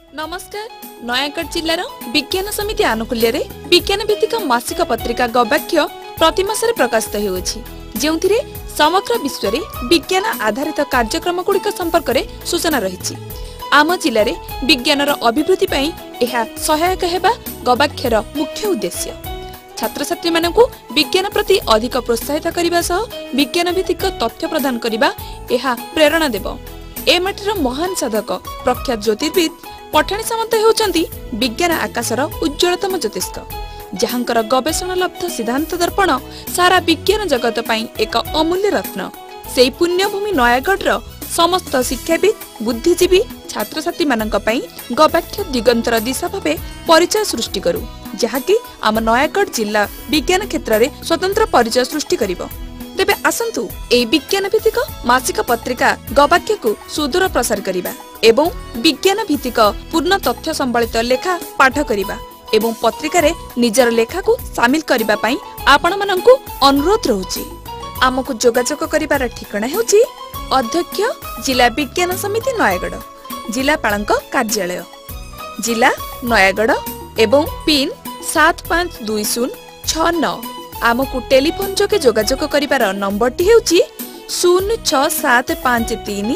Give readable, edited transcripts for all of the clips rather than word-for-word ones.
नमस्कार। नयागढ़ जिलार विज्ञान समिति आनुकूल्य विज्ञान भित्तिक मासिक पत्रिका गवाक्ष प्रतिमासरे प्रकाशित होउछि, जेउथिरे समग्र विश्व में विज्ञान आधारित कार्यक्रम गुड़िक संपर्क में सूचना रही। आम जिले में विज्ञानर अभिवृद्धि पई एहा सहायक हेबा गवाक्षर मुख्य उद्देश्य। छात्र छात्री मानकु विज्ञान प्रति अधिक प्रोत्साहित करने सह विज्ञान भित्तिक तथ्य प्रदान करने एहा प्रेरणा देव। ए माटीर महान साधक प्रख्यात ज्योतिर्विद पठाणी सामंत होउचंती विज्ञान आकाशर उज्ज्वलतम ज्योतिष्क, जहांकर गवेषणा लब्ध सिद्धांत दर्पण सारा विज्ञान जगत पई एक अमूल्य रत्न। सेई पुण्यभूमि नयागढ़ समस्त शिक्षाविद बुद्धिजीवी छात्र छात्री मानक पई गवाक्ष दिगंतर दिशा भावे परिचय सृष्टि करू, जहाकी आम नयागढ़ जिला विज्ञान क्षेत्र में स्वतंत्र परिचय सृष्टि करिवो। तेबे आसंतु ए विज्ञान भित्तिक मासिक पत्रिका गवाक्ष को सुदूर प्रसार करिबा एवं विज्ञान भित्तिक पूर्ण तथ्य संबलित लेखा पाठ करिबा एवं पत्रिका रे निजर लेखा को शामिल करिबा पई आपण माननकु अनुरोध रहउची। आमको जोगाजोग करिबार ठिकाना हेउची अध्यक्ष जिला विज्ञान समिति नयागढ़, जिलापालक कार्यालय, जिला नयागढ़ एवं पिन 752069। आमको टेलीफोन जोगे जोगाजोग करिबार नंबरटी हेउची 06753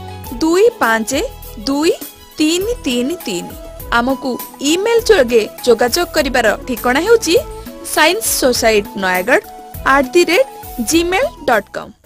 252333। आमको ईमेल जोगे जोगाजोग करिबार ठिकाना हेउची science society noyagarh@gmail.com।